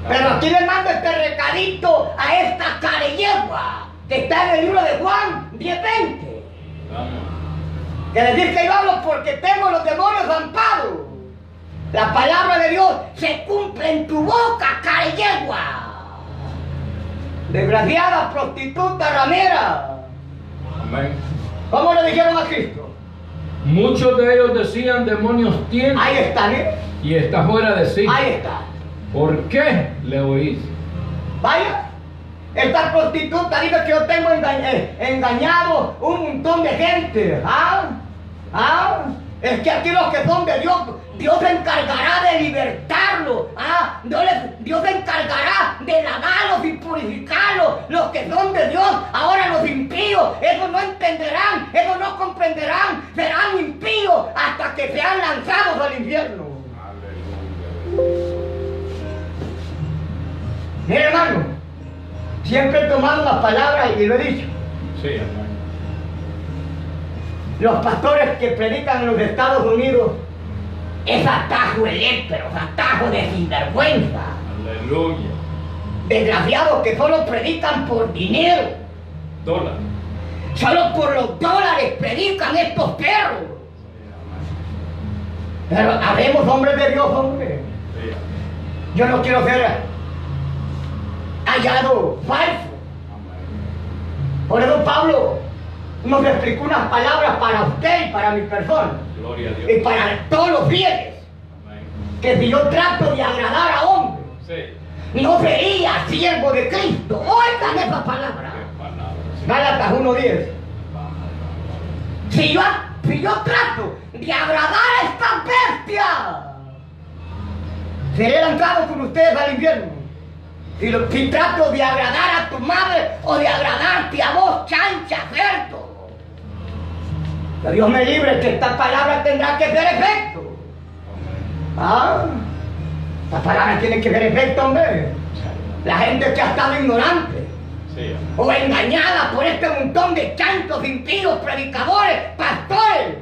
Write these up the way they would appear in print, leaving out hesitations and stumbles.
Pero aquí le mando este recadito a esta careyegua que está en el libro de Juan 10:20. Que decir que yo hablo porque tengo los demonios amparos. La palabra de Dios se cumple en tu boca, careyegua. Desgraciada, prostituta, ramera. Amén. ¿Cómo le dijeron a Cristo? Muchos de ellos decían demonios tienen. Ahí está, ¿eh? Y está fuera de sí. Ahí está. ¿Por qué le oís? Vaya, esta prostituta dice que yo tengo engañado un montón de gente. Es que aquí los que son de Dios, Dios se encargará de libertarlos. Dios se encargará de lavarlos y purificarlos. Los que son de Dios, ahora los impíos, esos no entenderán, esos no comprenderán, serán impíos hasta que sean lanzados al infierno. Mire, hermano, siempre he tomado las palabras y lo he dicho. Sí, amén. Los pastores que predican en los Estados Unidos es atajo eléctero, es atajo de sinvergüenza. Aleluya. Desgraciados que solo predican por dinero. Dólar. Solo por los dólares predican estos perros. Pero habemos hombres de Dios, hombre. Sí. Yo no quiero ser hallado falso. Amén. Por eso Pablo nos explicó unas palabras para usted y para mi persona. Gloria a Dios. Y para todos los fieles. Amén. Que si yo trato de agradar a hombres, Sí. no sería siervo de Cristo. Oigan esa palabra. Qué palabra. Sí. Gálatas 1:10. Si yo trato de agradar a esta bestia, seré lanzado con ustedes al infierno. Si trato de agradar a tu madre o de agradarte a vos, chancha, cerdo. Que Dios me libre, que esta palabra tendrá que ser efecto. Esta palabra tiene que ser efecto, hombre. La gente que ha estado ignorante. Sí. O engañada por este montón de chantos, impíos, predicadores, pastores.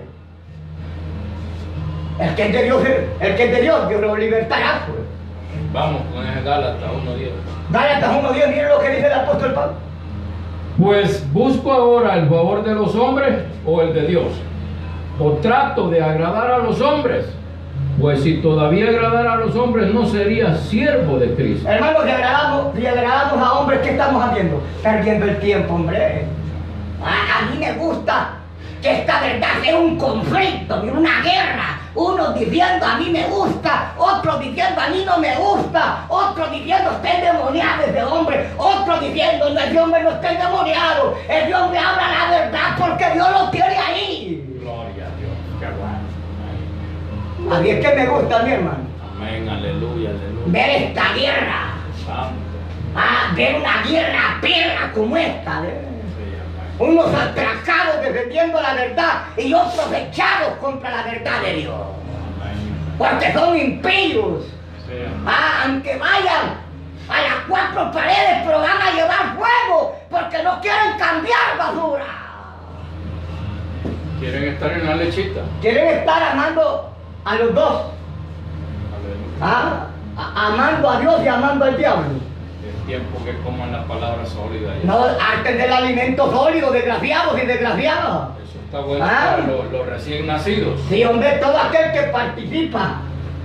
El que es de Dios, Dios lo libertará, pues. Vamos con ese Gálatas 1:10. Gálatas 1:10, miren lo que dice el apóstol Pablo. Pues busco ahora el favor de los hombres o el de Dios. O trato de agradar a los hombres. Pues si todavía agradara a los hombres no sería siervo de Cristo. Hermanos, si agradamos a hombres, ¿qué estamos haciendo? Perdiendo el tiempo, hombre. A mí me gusta que esta verdad sea un conflicto, una guerra. Unos diciendo a mí me gusta, otros diciendo a mí no me gusta, otros diciendo está endemoniado ese hombre, otros diciendo no, ese hombre no está endemoniado, ese hombre habla la verdad porque Dios lo tiene ahí. Gloria a Dios. Qué bueno. A mí es que me gusta, mi hermano, Amén. Aleluya. Aleluya. ver esta guerra. Santo. Ver una guerra perra como esta. Sí, amén. Unos atracados defendiendo la verdad y otros echados contra la verdad de Dios. Amén. Porque son impíos. Sí, amén. Aunque vayan a las 4 paredes, pero van a llevar fuego porque no quieren cambiar basura. ¿Quieren estar en la lechita? Quieren estar amando a los dos. Aleluya. Amando a Dios y amando al diablo. Es tiempo que coman la palabra sólida. Ya. No, harten del alimento sólido, desgraciados y desgraciadas. Eso está bueno para los recién nacidos. Sí, hombre, todo aquel que participa.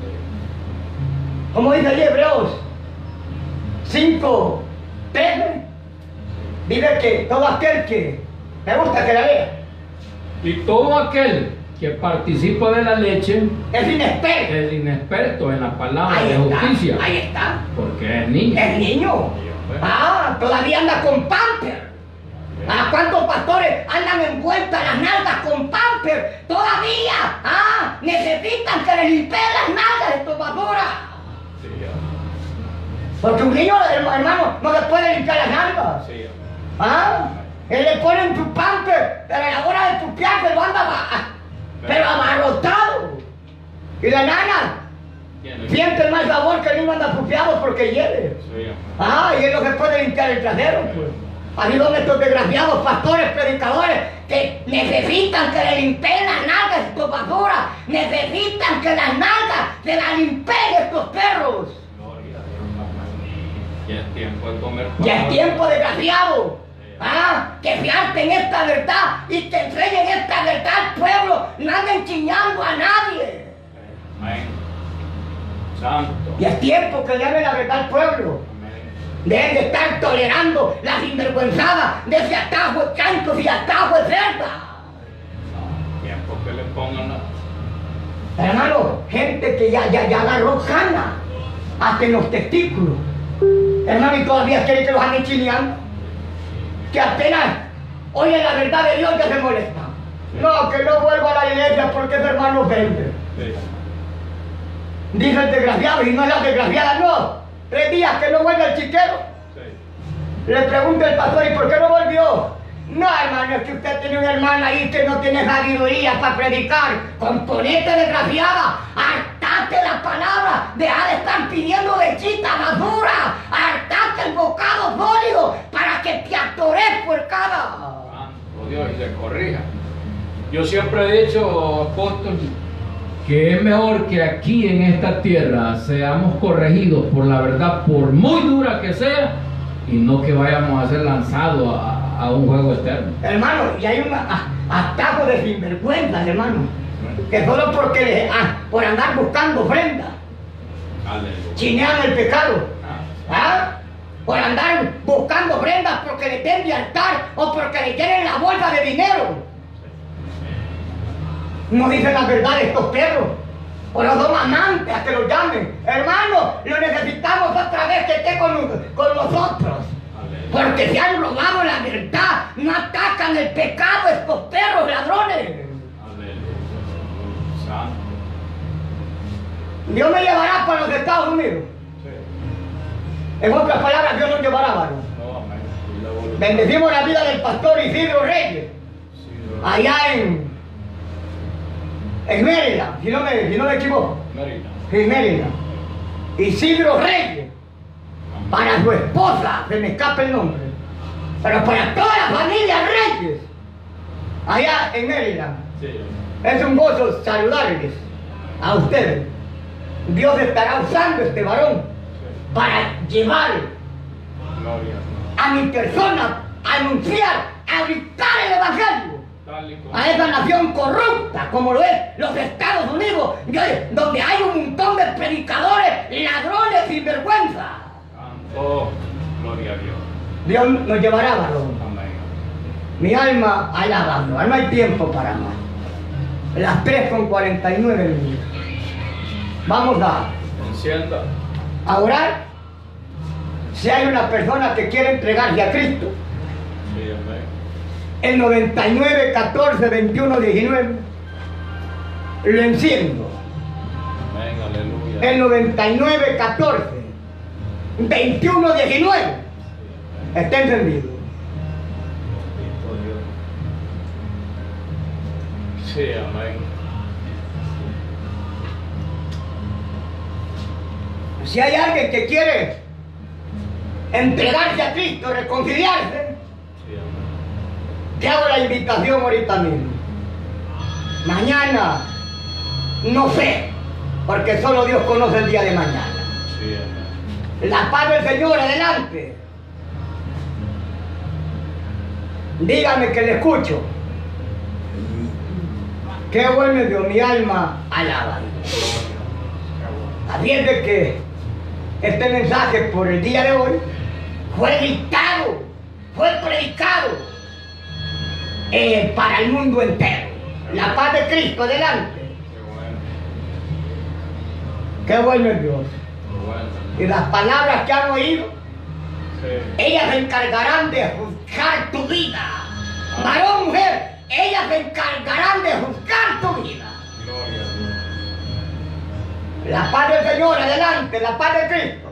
Como dice allí Hebreos 5:13, dice que todo aquel que, me gusta que la lea, Y todo aquel que participa de la leche es inexperto. es inexperto en la palabra Ahí de está, justicia. ahí está. Porque es niño. Es niño. Todavía anda con pamper. ¿Cuántos pastores andan envueltos a las nalgas con pamper? Todavía. Necesitan que les limpeen las nalgas de tu basura. Sí, Porque un niño, hermano, no le puede limpiar las nalgas. sí. Él le ponen tu pamper, pero a la hora de tu piaje lo anda pero abarrotado. Y la nana siente el mal sabor que el niño anda pupiado porque hiede. Sí, Y él no se puede limpiar el trasero, pues. Ahí donde estos desgraciados pastores, predicadores, que necesitan que le limpeen las nalgas de tu basura, necesitan que las nalgas se las limpeen estos perros. Gloria a Dios. Ya es tiempo de comer Ya es pan. tiempo, desgraciado. Que se harten esta verdad y que enseñen esta verdad al pueblo. No anden chiñando a nadie. Amén. Santo. Ya es tiempo que le hablen la verdad al pueblo. Amén. Dejen de estar tolerando la sinvergüenzada de ese atajo de cantos y atajo de cerda. Tiempo que le pongan la... Hermano, gente que ya agarró cana hasta en los testículos. Hermano, y todavía quieren que los anden chineando. Que apenas oyen la verdad de Dios ya se molesta. No, que no vuelva a la iglesia porque ese hermano ofende. Sí. Dice el desgraciado, y no es la desgraciada, no. 3 días que no vuelve el chiquero. Sí. Le pregunta el pastor, ¿y por qué no volvió? No, hermano, es que usted tiene una hermana ahí que no tiene sabiduría para predicar. Componente desgraciada, hartate la palabra, deja de estar pidiendo lechita basura, hartate el bocado sólido para que te atores por cada. Santo Dios, y le corrija. Yo siempre he dicho, apóstol, que es mejor que aquí en esta tierra seamos corregidos por la verdad, por muy dura que sea, y no que vayamos a ser lanzados a un juego externo. Hermano, y hay un atajo de sinvergüenzas, hermano, que solo porque por andar buscando ofrenda, Aleluya. chinean el pecado. Por andar buscando ofrendas porque le den de altar o porque le tienen la bolsa de dinero. No dicen la verdad estos perros. O los dos amantes a que los llamen. Hermano, lo necesitamos otra vez que esté con nosotros. Porque se han robado la verdad. No atacan el pecado estos perros ladrones. Aleluya. Santo. Dios me llevará para los Estados Unidos. Sí. En otras palabras, Dios nos llevará, varón. No, amén. Y la voluntad. Bendecimos la vida del pastor Isidro Reyes. Sí, Dios. Allá en Maryland, si no me equivoco. Mérida. En Maryland. Isidro Reyes. Para su esposa, se me escapa el nombre. Pero para toda la familia Reyes. Allá en Maryland. Sí. Es un gozo saludarles a ustedes. Dios estará usando este varón para llevar Gloria. a mi persona a anunciar, a gritar el evangelio Tal y como. a esa nación corrupta como lo es los Estados Unidos, donde hay un montón de predicadores, ladrones sin vergüenza. Santo. Gloria a Dios. Dios nos llevará, varón. Amén. Mi alma alabando, no hay tiempo para más. Las 3:49. Vamos Encienda. a orar. Si hay una persona que quiere entregarse a Cristo, Sí, amén. el 99 14 21 19 lo enciendo. Amén, aleluya. El 99 14 21 19 está encendido. Bendito Dios. Sí, amén. Si hay alguien que quiere entregarse a Cristo, reconciliarse, Sí, amén. te hago la invitación ahorita mismo. Mañana, no sé, porque solo Dios conoce el día de mañana. Sí, amén. La paz del Señor, adelante. Dígame que le escucho. Qué bueno es Dios, mi alma alaba. Así es de que este mensaje por el día de hoy fue dictado, fue predicado para el mundo entero. La paz de Cristo, adelante. Qué bueno. Qué bueno es Dios. Qué bueno. Y las palabras que han oído, Sí. ellas se encargarán de juzgar tu vida. Varón, mujer, ellas se encargarán de juzgar tu vida. Gloria a Dios. La paz del Señor, adelante, la paz de Cristo.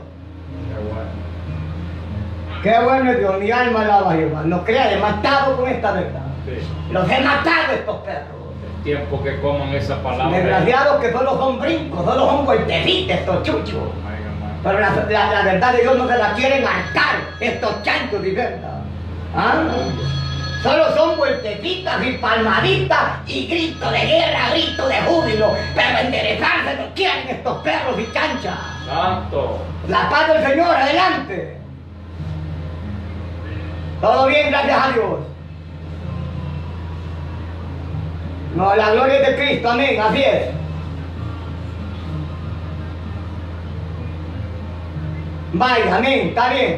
Qué bueno. Qué bueno es Dios, mi alma alaba a Jehová. No creas, he matado con esta verdad. Sí. Los he matado estos perros. Es tiempo que coman esa palabra. Desgraciados que solo son brincos, solo son vueltecitas estos chuchos. Amén, amén. Pero la verdad de Dios no se la quieren hartar, estos chanchos de verdad. ¿Ah? Solo son vueltecitas y palmaditas y grito de guerra, grito de júbilo. Pero enderezarse no quieren estos perros y chanchas. Santo. La paz del Señor, adelante. Todo bien, gracias a Dios. No, la gloria es de Cristo, amén, así es. Vaya, amén, está bien.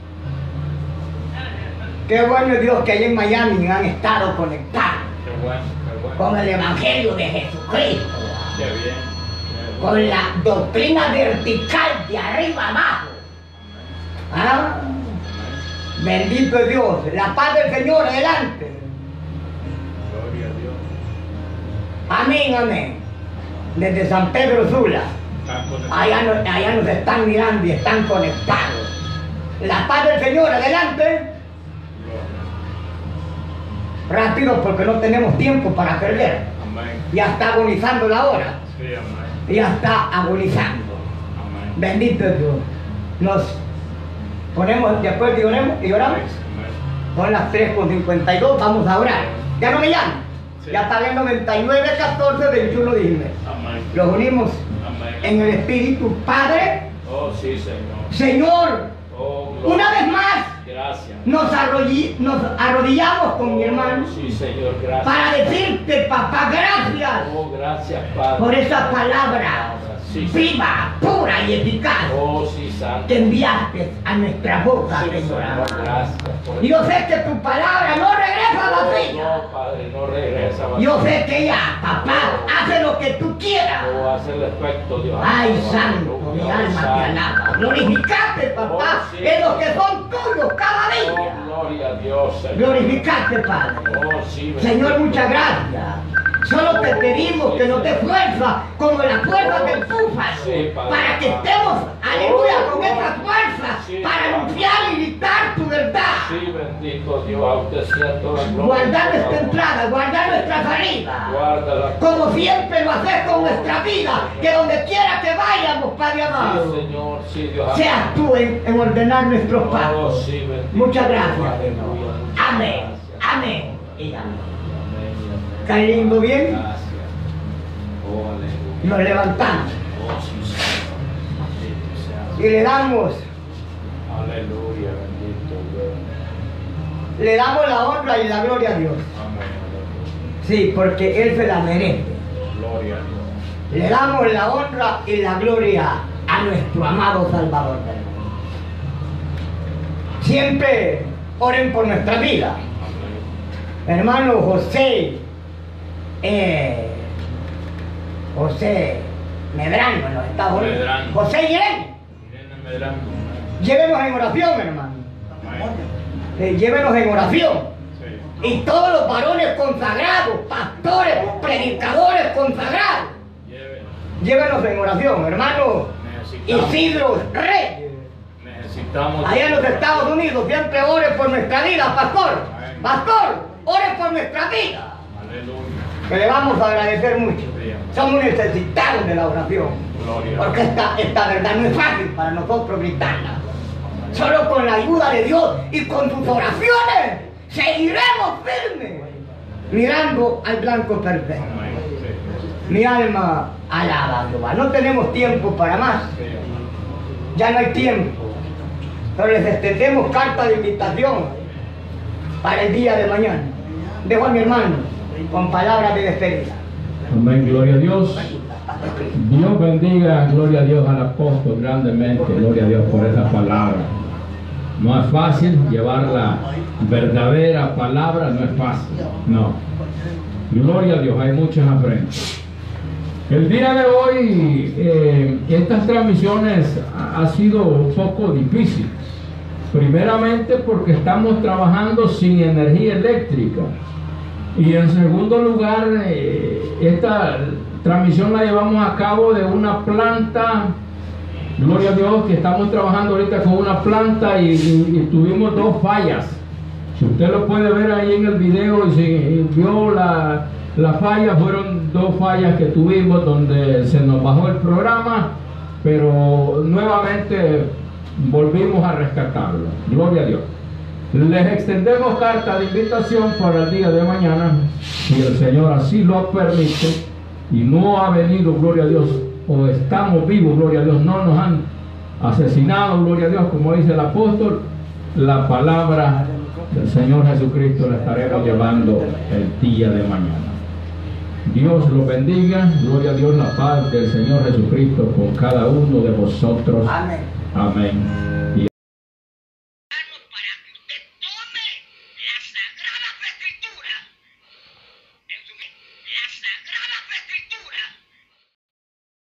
Qué bueno es Dios que allá en Miami han estado conectados Qué bueno, con el Evangelio de Jesucristo, qué bien. con la doctrina vertical de arriba abajo. ¿Ah? Bendito es Dios, la paz del Señor, adelante. Gloria a Dios. Amén, amén. Desde San Pedro Sula, Están conectados. allá nos están mirando y están conectados. La paz del Señor, adelante. Rápido porque no tenemos tiempo para perder. Amén. Ya está agonizando la hora. Sí, amén. Ya está agonizando. Amén. Bendito es Dios. Nos ponemos de acuerdo y oramos. Amén. Son las 3:52, vamos a orar. Ya no me llaman. Sí. Ya pagué 99, 14, 21, 19. Amén. Los unimos Amén. en el Espíritu. Padre, Oh, sí, Señor. Señor, Oh, gloria. una vez más Gracias. nos arrodillamos con mi hermano Sí, Señor, gracias. para decirte, papá, gracias Oh, gracias, Padre. por esa palabra Sí, Señor. viva, pura y eficaz Oh, sí, Santo. que enviaste a nuestra boca, Sí, Señor. Señor, gracias. por- Yo sé que tu palabra no regresa vacía. No, Padre, no regresa. Yo sé que ella, papá, hace lo que tú quieras. Oh, hace el efecto, Dios. Ay, Aleluya, santo, mi alma te santo. alaba. Glorificate, papá, Oh, sí. en los que son tuyos cada Oh, día. gloria a Dios, Señor. Glorificate, Padre. Oh, sí, Señor, bendito. muchas gracias. Solo te pedimos que nos dé fuerza, como la fuerza del búfalo, Sí, Padre. para que estemos, aleluya, con esa fuerza, Sí, para Padre. anunciar y gritar tu verdad. Sí, bendito Dios, a usted sea toda gloria. Guardar nuestra entrada, guardar nuestra salida. Guárdala. Como siempre lo haces con nuestra vida, que donde quiera que vayamos, Padre amado, Sí, Señor, sí, Dios. seas tú en ordenar nuestros Oh, pasos. sí, bendito. Muchas gracias, Aleluya, Señor. muchas Amén, gracias. amén y amén. Amén y amén. ¿Está lindo bien? Gracias. Oh, aleluya. Nos levantamos Oh, sí, Señor. Bendito sea. y le damos Bendito Dios. Le damos la honra y la gloria a Dios. Amén. Aleluya. Sí, porque Él se la merece. Gloria a Dios. Le damos la honra y la gloria a nuestro amado Salvador. Siempre oren por nuestra vida. Amén. Hermano José Medrano en los Estados Unidos. Medrano. José y Irene. Irene Medrano. Llévenos en oración, hermano. Amén. Llévenos en oración. Sí. Y todos los varones consagrados, pastores, predicadores consagrados, llévenos en oración, hermano Necesitamos. Isidro Reyes. Necesitamos. Allá en los Estados Unidos, siempre ore por nuestra vida, pastor. Pastor, ore por nuestra vida. Aleluya. Que le vamos a agradecer mucho. Somos necesitados de la oración. Gloria. Porque esta verdad no es fácil para nosotros gritarla. Solo con la ayuda de Dios y con sus oraciones seguiremos firmes, mirando al blanco perfecto. Amén. Sí. Mi alma alaba a Jehová. No tenemos tiempo para más. Sí. Ya no hay tiempo. Pero les extendemos carta de invitación para el día de mañana. Dejo a mi hermano con palabras de despedida. Amén, gloria a Dios. Dios bendiga, gloria a Dios al apóstol grandemente, gloria a Dios por esa palabra. No es fácil llevar la verdadera palabra, no es fácil, no. Gloria a Dios, hay muchas afrentas. El día de hoy, estas transmisiones ha sido un poco difícil. Primeramente porque estamos trabajando sin energía eléctrica. Y en segundo lugar, esta transmisión la llevamos a cabo de una planta, gloria a Dios, que estamos trabajando ahorita con una planta y tuvimos dos fallas. Si usted lo puede ver ahí en el video y si vio la falla, fueron dos fallas que tuvimos donde se nos bajó el programa, pero nuevamente volvimos a rescatarlo. Gloria a Dios. Les extendemos carta de invitación para el día de mañana, si el Señor así lo permite, y no ha venido, gloria a Dios, o estamos vivos, gloria a Dios, no nos han asesinado, gloria a Dios, como dice el apóstol, la palabra El Señor Jesucristo la estaremos llevando el día de mañana. Dios los bendiga. Gloria a Dios, la paz del Señor Jesucristo con cada uno de vosotros. Amén. Amén.